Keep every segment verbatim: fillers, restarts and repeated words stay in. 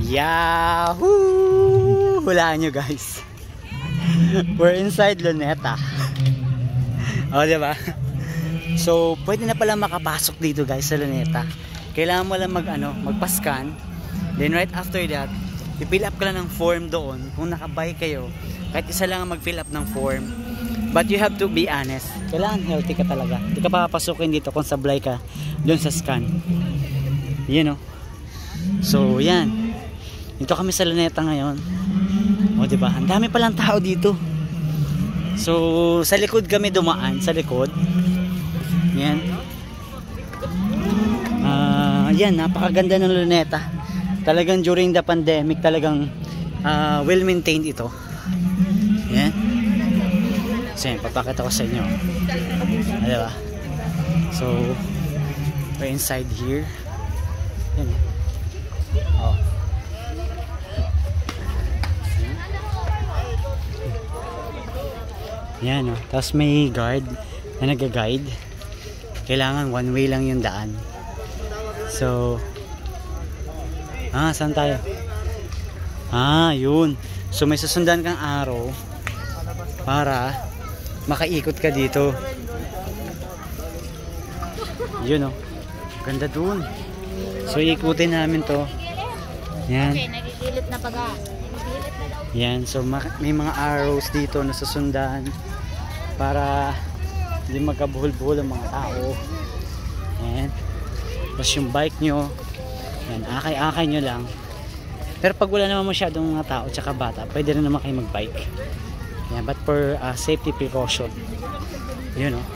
Yahoo! Hulaan nyo guys. We're inside Luneta. O, diba? So, pwede na pala makapasok dito guys sa Luneta. Kailangan mo lang mag, ano, magpascan. Then right after that, i-fill up ka lang ng form doon. Kung nakabay kayo, kahit isa lang mag-fill up ng form. But you have to be honest. Kailangan healthy ka talaga. Hindi ka papapasukin dito kung sablay ka doon sa scan. You know. So, yan. Dito kami sa Luneta ngayon. O, diba? Ang dami palang tao dito. So, sa likod kami dumaan. Sa likod. Yan. Uh, yan, napakaganda ng Luneta. Talagang during the pandemic, talagang uh, well-maintained ito. Yan. So, yan, papakita ko sa inyo. Diba? So, we're inside here. Yan. Oh. Yan, oh. Tapos may guard na nag-guide. Kailangan one way lang yung daan. So, ah, saan tayo? Ah, yun. So, may susundan kang araw para makaikot ka dito. Yun, oh. Ganda dun. So, ikutin namin to. Yan. Nagigilip na paga. Yan. So, may mga arrows dito na susundan para hindi magkabuhol-buhol ang mga tao. Yan. Tapos yung bike nyo, yan, akay-akay nyo lang. Pero pag wala naman masyadong mga tao tsaka bata, pwede rin naman kayo mag-bike. Yan, but for uh, safety precaution. Yun, o.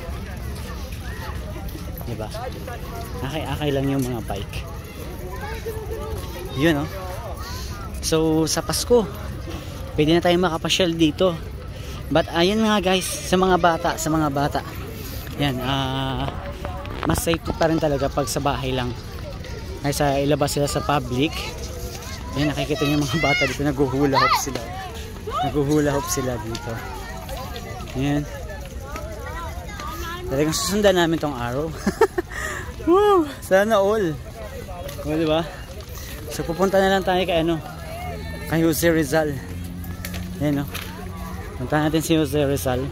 Diba? Akay-akay lang yung mga bike. Yun, o. So, sa Pasko, pwede na tayo makapasyal dito. But, ayun nga guys, sa mga bata, sa mga bata. Yan, ah... Uh, mas safety pa rin talaga pag sa bahay lang ay sa ilabas sila sa public. Yan, nakikita niyo mga bata dito, naghuhula hop sila naghuhula hop sila dito. Yan, talagang susundan namin tong araw. Woo! Sana all. O, diba? So pupunta na lang tayo kay ano, kay Jose Rizal. Yan, o. Punta natin si Jose Rizal.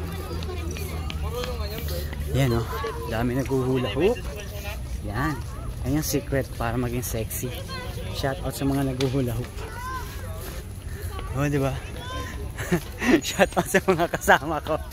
Yan, o. Dami naghuhula hoop. Yan. Yan yung secret para maging sexy. Shout out sa mga naghuhula hoop. O, diba? Shout out sa mga kasama ko.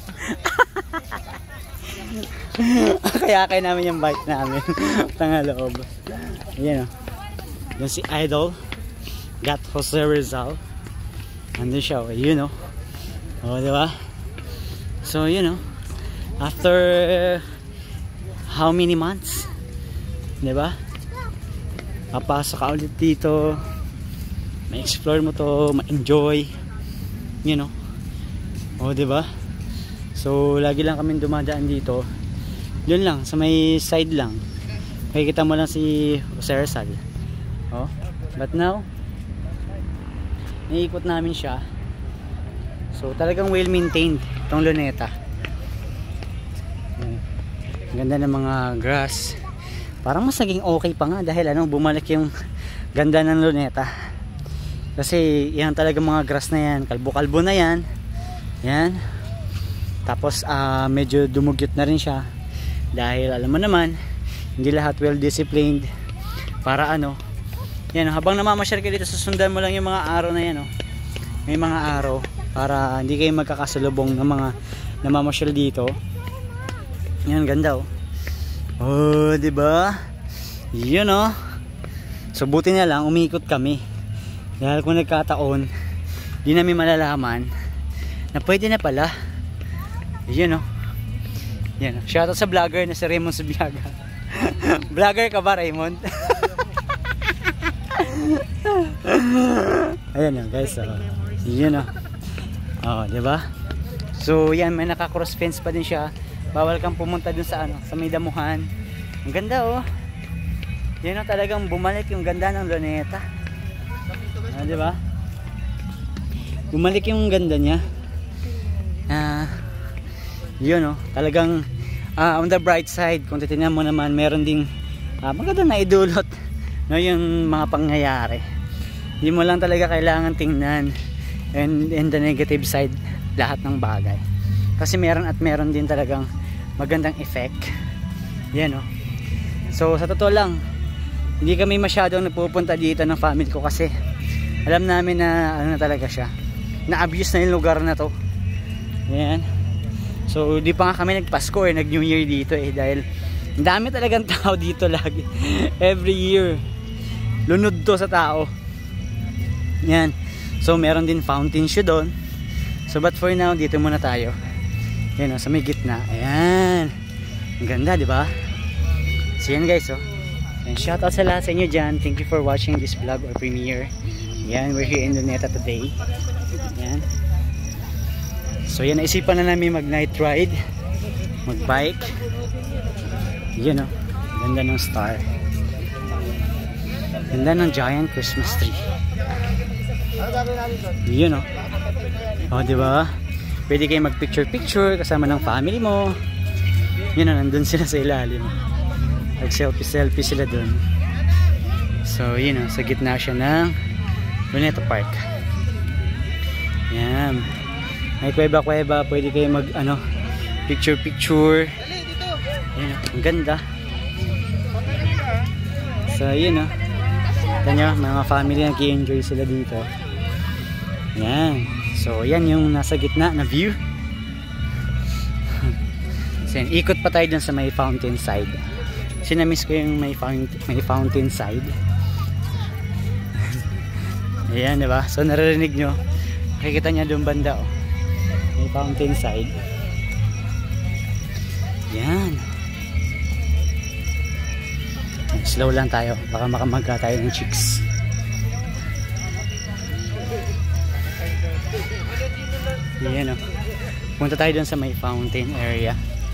Kaya kaya namin yung bike namin. Tanga loob. Yan, o. Yung si Idol. Got Jose Rizal. Andun siya, o. Yun, o. O, diba? So, yun, o. After... how many months, diba? Papasok ka ulit dito, ma-explore mo to, ma-enjoy, you know. O, diba? So, lagi lang kami dumadaan dito. Yun lang, sa may side lang. Makikita mo lang si Jose Rizal. O, but now, naiikot namin siya. So, talagang well-maintained itong Luneta. Ganda ng mga grass. Parang mas naging okay pa nga dahil ano, bumalik yung ganda ng Luneta. Kasi yan talaga mga grass na yan, kalbo-kalbo na yan. Yan. Tapos uh, medyo dumugyot na rin siya. Dahil alam mo naman, hindi lahat well disciplined. Para ano, yan, habang namamasyal ka dito, susundan mo lang yung mga araw na yan, oh. May mga araw para hindi kayo magkakasalubong ng mga namamasyal dito. Yan, ganda, oh. Oh, diba? Yun, oh. So, buti na lang, umikot kami. Dahil kung nagkataon, di namin malalaman na pwede na pala. Yun, oh. Yan, oh. Shoutout sa vlogger na si Raymond Subiaga. Vlogger ka ba, Raymond? Ayan, oh, guys, oh. Yun, oh. Oh, diba? So, yan, may naka-cross fence pa din siya. Bawal kang pumunta dun sa ano, sa may damuhan. Ang ganda, oh. Yan, oh, talagang bumalik yung ganda ng Luneta. Ah, di ba? Bumalik yung ganda niya. Ah, yun, oh. Talagang uh, on the bright side, kung titingnan mo naman, meron ding uh, maganda na idulot no, yung mga pangyayari. Hindi mo lang talaga kailangan tingnan and, and the negative side lahat ng bagay. Kasi meron at meron din talagang magandang effect. Yan o. So sa totoo lang, hindi kami masyadong nagpupunta dito ng family ko kasi alam namin na ano na talaga siya, na-abuse na yung lugar na to. Yan. So di pa nga kami nagpasko eh, nag New Year dito eh, dahil ang dami talagang tao dito lagi. Every year lunod to sa tao. Yan. So meron din fountain show doon. So but for now dito muna tayo. Yan o, sa may gitna. Ayan. Ang ganda, di ba? So yan guys oh. And shout out sa lahat sa inyo dyan. Thank you for watching this vlog or premiere. Yan, we're here in Luneta today. Yan. So yan, naisipan na namin mag night ride, mag bike. Yan o, ganda ng star, ganda ng giant Christmas tree. Yan o. O diba, pwede kayo mag picture picture kasama ng family mo. Yan o, nandun sila sa ilalim, nag selfie selfie sila dun. So yun o, sa gitna siya ng Luneta Park. Yan, may kuweba kuweba, pwede kayo mag ano, picture picture. Yan o, ang ganda. So yun o, tanyo, mga family nag-i-enjoy sila dito. Yan, so yan yung nasa gitna na view. So yan, ikot pa tayo dun sa may fountain side. Sinamiss ko yung may fountain, may fountain side. Ayan, diba? So naririnig nyo, makikita nyo doon banda oh, may fountain side. Yan. Slow lang tayo, baka makamagka tayo ng chicks. Yan oh, punta tayo doon sa may fountain area.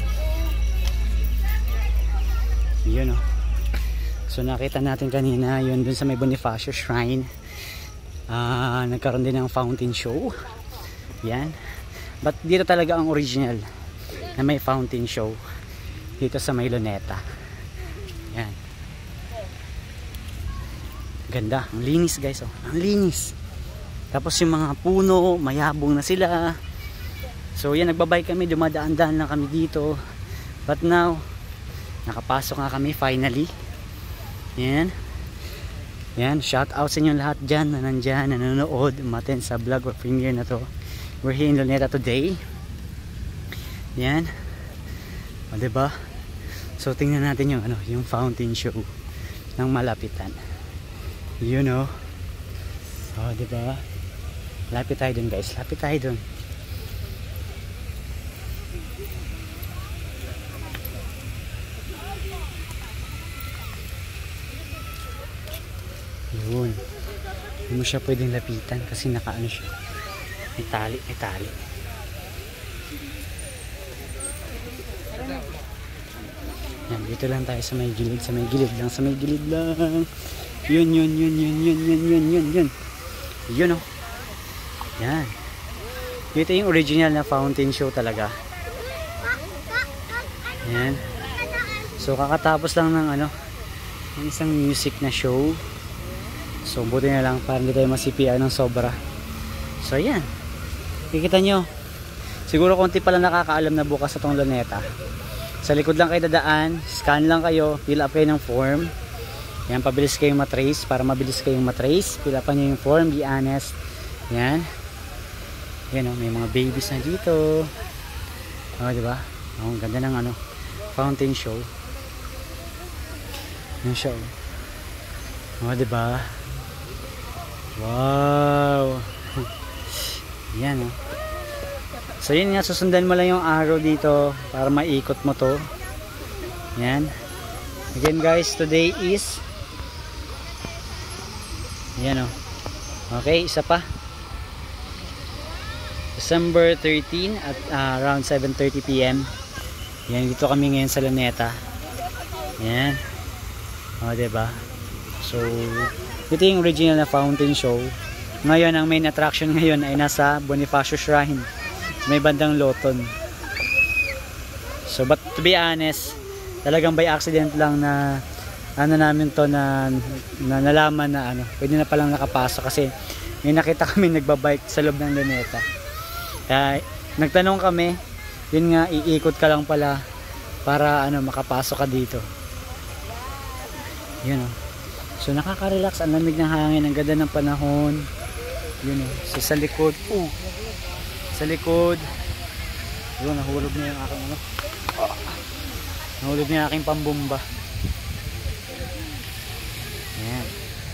Yun oh. So nakita natin kanina yun dun sa may Bonifacio Shrine. Uh, nagkaroon din ng fountain show. Yan. But dito talaga ang original na may fountain show, dito sa may Luneta. Yan. Ganda. Ang linis guys oh. Ang linis. Tapos yung mga puno, mayabong na sila. So yan, nagbabike kami, dumadaan-daan lang kami dito. But now nakapasok nga kami finally. Yan. Yan, shout out sa inyo lahat dyan na nandyan, nanonood, umaten sa vlog or premiere na to. We're here in Luneta today. Yan. O diba? So tingnan natin yung ano, yung fountain show ng malapitan. You know. O diba? Lapit tayo dun guys, lapit tayo dun. Yun. Hindi mo siya pwedeng lapitan kasi nakaano siya. May tali, may tali. Yan, dito lang tayo sa may gilid, sa may gilid lang, sa may gilid lang. Yun, yun, yun, yun, yun, yun, yun, yun, yun. Yun o. Yan. Dito yung original na fountain show talaga. Yan. So kakatapos lang ng ano, ng isang music na show. So buti na lang para hindi tayo masipian ng sobra. So yan, kikita nyo, siguro konti pala nakakaalam na bukas sa tong Luneta. Sa likod lang kayo dadaan, scan lang kayo, fill up kayo ng form. Yan, pabilis kayong matrace, para mabilis kayong matrace, fill up nyo yung form, be honest. Yan. Yan o, may mga babies na dito. O, diba? O, ang ganda ng ano, fountain show. Yan siya o. O, diba? Wow. Yan o. So yun nga, susundan mo lang yung arrow dito para maikot mo to. Yan. Again guys, today is yan o. Okay, isa pa. December thirteenth at uh, around seven thirty p m Yan, dito kami ngayon sa Luneta. Yan. O, diba? So ito yung original na fountain show. Ngayon, ang main attraction ngayon ay nasa Bonifacio Shrine, may bandang Loton. So but to be honest, talagang by accident lang na ano namin to na, na nalaman na ano, pwede na palang nakapasok kasi may nakita kami nagbabike sa loob ng Luneta. Kaya nagtanong kami, yun nga, iikot ka lang pala para ano makapasok ka dito. Yun o. So nakaka-relax, ang lamig ng hangin, ang ganda ng panahon. Yun o. So sa likod, uh, sa likod, yun, nahulog na yung aking ano. Oh, nahulog na yung aking pambomba. Ayan.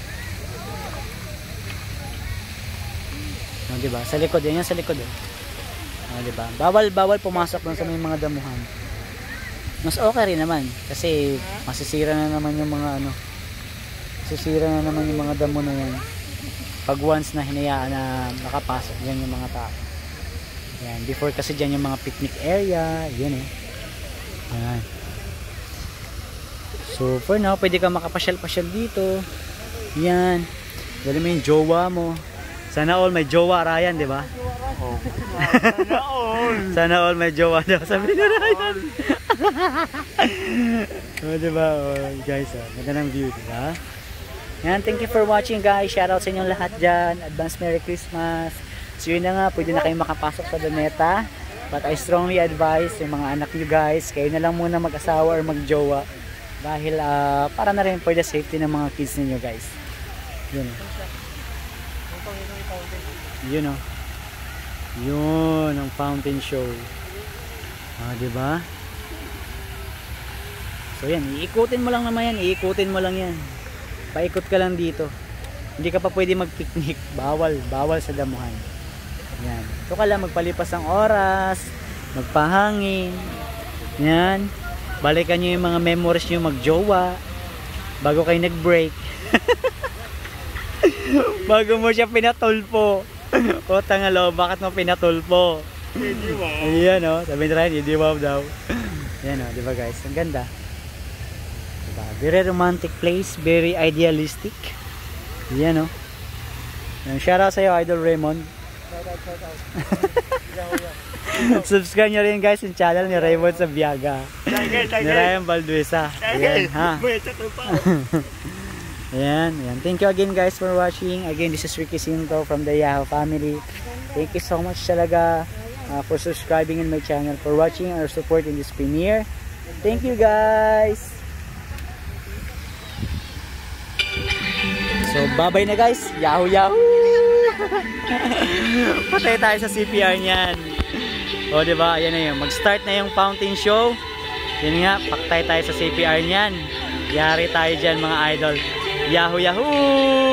No, diba? Sa likod, yan yan sa likod. Eh. No, diba? Bawal, bawal pumasok dun sa may mga damuhan. Mas okay rin naman. Kasi masisira na naman yung mga ano. Masisira na naman yung mga damo na yan. Pag once na hinayaan na nakapasok dyan yung mga tao. Yan. Before kasi dyan yung mga picnic area. Yan eh. Yan. So for now, pwede ka makapasyal-pasyal dito. Yan. Dali mo yung jowa mo. Sana all may jowa, Ryan, di ba? Oh. Sana all. Sana all may jowa daw. Sabi ni Ryan. Oh, di ba? Oh, guys, oh, magandang view, di ba? Yan, thank you for watching, guys. Shoutout sa inyong lahat dyan. Advance Merry Christmas. So yun na nga, pwede na kayong makapasok sa Luneta. But I strongly advise yung mga anak nyo, guys, kayo na lang muna mag-asawa or mag-jowa. Dahil uh, para na rin for the safety ng mga kids ninyo, guys. Yun o. Yun o. Yun ang fountain show. Ah, diba? So yan, iikutin mo lang naman yan. Iikutin mo lang yan. Paikot ka lang dito. Hindi ka pa pwede mag-picnic. Bawal. Bawal sa damuhan. Yan. Ito ka lang magpalipas ng oras. Magpahangin. Yan. Balikan nyo yung mga memories nyo mag-jowa bago kayo nag-break. Bago mo siya pinatulpo. O tangalo, bakit mo pinatulpo? Hindi wow. Ayan o, sabi ni Ryan, hindi wow daw. Ayan o, diba guys, ang ganda. Diba? Very romantic place, very idealistic. Ayan o. Shoutout sa'yo, Idol Raymond. Shoutout, shoutout. Subscribe nyo rin guys yung channel ni Raymond Sabiaga. Ni Ryan Balduesa. Ayan, ha? Ayan, ayan. Thank you again guys for watching. Again, this is Ricky Sinto from the Yahoo family. Thank you so much talaga uh, for subscribing in my channel, for watching or supporting this premiere. Thank you guys. So, bye-bye na guys. Yahoo, Yahoo! Patay tayo sa C P R niyan. O, diba? Ayan na yun. Mag-start na yung fountain show. Yun nga, paktay tayo sa C P R niyan. Yari tayo dyan mga idol. Yahoo, Yahoo!